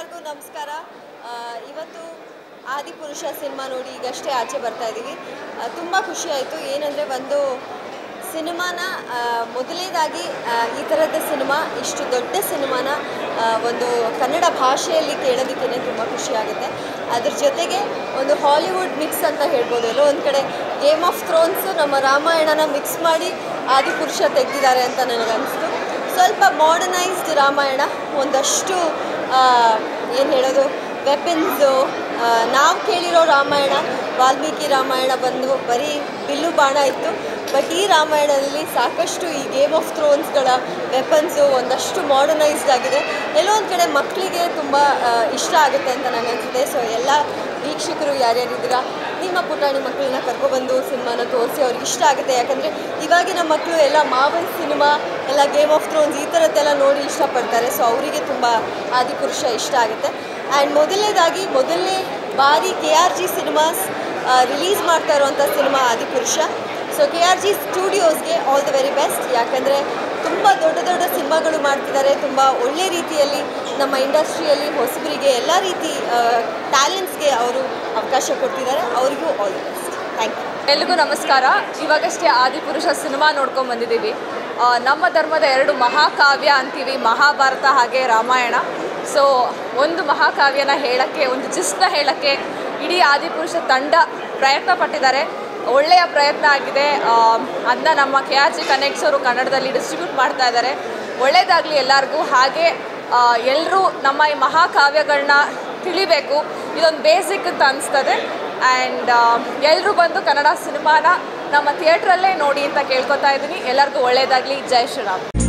ಎಲ್ಲರಿಗೂ ನಮಸ್ಕಾರ. ಇವತ್ತು ಆದಿಪುರುಷ ಸಿನಿಮಾ ನೋಡಿ ಈಗಷ್ಟೇ ಆಚೆ ಬರ್ತಾ ಇದ್ದೀವಿ. ತುಂಬ ಖುಷಿ ಆಯಿತು. ಏನಂದರೆ ಒಂದು ಸಿನಿಮಾನ ಮೊದಲನೇದಾಗಿ ಈ ಥರದ ಸಿನಿಮಾ, ಇಷ್ಟು ದೊಡ್ಡ ಸಿನಿಮಾನ ಒಂದು ಕನ್ನಡ ಭಾಷೆಯಲ್ಲಿ ಕೇಳೋದಕ್ಕೇ ತುಂಬ ಖುಷಿಯಾಗುತ್ತೆ. ಅದ್ರ ಜೊತೆಗೆ ಒಂದು ಹಾಲಿವುಡ್ ಮಿಕ್ಸ್ ಅಂತ ಹೇಳ್ಬೋದು. ಎಲ್ಲೋ ಒಂದು ಕಡೆ ಗೇಮ್ ಆಫ್ ಥ್ರೋನ್ಸು ನಮ್ಮ ರಾಮಾಯಣನ ಮಿಕ್ಸ್ ಮಾಡಿ ಆದಿಪುರುಷ ತೆಗೆದಿದ್ದಾರೆ ಅಂತ ನನಗನ್ನಿಸ್ತು. ಸ್ವಲ್ಪ ಮಾಡರ್ನೈಸ್ಡ್ ರಾಮಾಯಣ, ಒಂದಷ್ಟು ಏನು ಹೇಳೋದು, ವೆಪನ್ಸು. ನಾವು ಕೇಳಿರೋ ರಾಮಾಯಣ, ವಾಲ್ಮೀಕಿ ರಾಮಾಯಣ ಬಂದು ಬರೀ ಬಿಲ್ಲು ಬಾಣ ಇತ್ತು. ಬಟ್ ಈ ರಾಮಾಯಣದಲ್ಲಿ ಸಾಕಷ್ಟು ಈ ಗೇಮ್ ಆಫ್ ಥ್ರೋನ್ಸ್ಗಳ ವೆಪನ್ಸು ಒಂದಷ್ಟು ಮಾಡರ್ನೈಸ್ಡ್ ಆಗಿದೆ. ಎಲ್ಲೋ ಒಂದು ಕಡೆ ಮಕ್ಕಳಿಗೆ ತುಂಬ ಇಷ್ಟ ಆಗುತ್ತೆ ಅಂತ ನನಗನ್ಸುತ್ತೆ. ಸೊ ಎಲ್ಲ ವೀಕ್ಷಕರು ಯಾರ್ಯಾರಿದ್ದೀರಾ, ನಿಮ್ಮ ಪುಟಾಣಿ ಮಕ್ಕಳನ್ನ ಕರ್ಕೊಬಂದು ಸಿನಿಮಾನ ತೋರಿಸಿ ಅವ್ರಿಗೆ ಇಷ್ಟ ಆಗುತ್ತೆ. ಯಾಕಂದರೆ ಇವಾಗಿನ ಮಕ್ಕಳು ಎಲ್ಲ ಮಾರ್ವೆಲ್ ಸಿನಿಮಾ, ಎಲ್ಲ ಗೇಮ್ ಆಫ್ ಥ್ರೋನ್ಸ್ ಈ ಥರದ್ದೆಲ್ಲ ನೋಡಿ ಇಷ್ಟಪಡ್ತಾರೆ. ಸೊ ಅವರಿಗೆ ತುಂಬ ಆದಿಪುರುಷ ಇಷ್ಟ ಆಗುತ್ತೆ. ಆ್ಯಂಡ್ ಮೊದಲನೇ ಬಾರಿ KRG ಸಿನಿಮಾಸ್ ರಿಲೀಸ್ ಮಾಡ್ತಾ ಇರುವಂಥ ಸಿನಿಮಾ ಆದಿಪುರುಷ. ಸೊ KRG ಸ್ಟುಡಿಯೋಸ್ಗೆ ಆಲ್ ದ ವೆರಿ ಬೆಸ್ಟ್. ಯಾಕಂದರೆ ತುಂಬ ದೊಡ್ಡ ಸಿನಿಮಾಗಳು ಮಾಡ್ತಿದ್ದಾರೆ. ತುಂಬ ಒಳ್ಳೆ ರೀತಿಯಲ್ಲಿ ನಮ್ಮ ಇಂಡಸ್ಟ್ರಿಯಲ್ಲಿ ಹೊಸಬರಿಗೆ ಎಲ್ಲ ರೀತಿ ಟ್ಯಾಲೆಂಟ್ಸ್ಗೆ ಅವರು ಅವಕಾಶ ಕೊಡ್ತಿದ್ದಾರೆ. ಅವರಿಗೂ all the best. Thank you. ಎಲ್ರಿಗೂ ನಮಸ್ಕಾರ. ಇವಾಗಷ್ಟೇ ಆದಿಪುರುಷ ಸಿನಿಮಾ ನೋಡ್ಕೊಂಡು ಬಂದಿದ್ದೀವಿ. ನಮ್ಮ ಧರ್ಮದ 2 ಮಹಾಕಾವ್ಯ ಅಂತೀವಿ, ಮಹಾಭಾರತ ಹಾಗೆ ರಾಮಾಯಣ. ಸೊ ಒಂದು ಮಹಾಕಾವ್ಯನ ಹೇಳೋಕ್ಕೆ, ಒಂದು ಜಿಸ್ಟ್ನ ಹೇಳೋಕ್ಕೆ ಇಡೀ ಆದಿಪುರುಷ ತಂಡ ಪ್ರಯತ್ನ ಪಟ್ಟಿದ್ದಾರೆ. ಒಳ್ಳೆಯ ಪ್ರಯತ್ನ ಆಗಿದೆ. ಅದನ್ನ ನಮ್ಮ KRG ಕನೆಕ್ಟ್ಸ್ ಅವರು ಕನ್ನಡದಲ್ಲಿ ಡಿಸ್ಟ್ರಿಬ್ಯೂಟ್ ಮಾಡ್ತಾ ಇದ್ದಾರೆ. ಒಳ್ಳೆಯದಾಗಲಿ ಎಲ್ಲರಿಗೂ. ಹಾಗೆ ಎಲ್ಲರೂ ನಮ್ಮ ಈ ಮಹಾಕಾವ್ಯಗಳನ್ನ ತಿಳಿಬೇಕು. ಇದೊಂದು ಬೇಸಿಕ್ ಅಂತ ಅನಿಸ್ತದೆ. ಆ್ಯಂಡ್ ಎಲ್ಲರೂ ಬಂದು ಕನ್ನಡ ಸಿನಿಮಾನ ನಮ್ಮ ಥಿಯೇಟ್ರಲ್ಲೇ ನೋಡಿ ಅಂತ ಕೇಳ್ಕೊತಾ ಇದ್ದೀನಿ. ಎಲ್ಲರಿಗೂ ಒಳ್ಳೆಯದಾಗಲಿ. ಜೈ ಶ್ರೀರಾಮ್.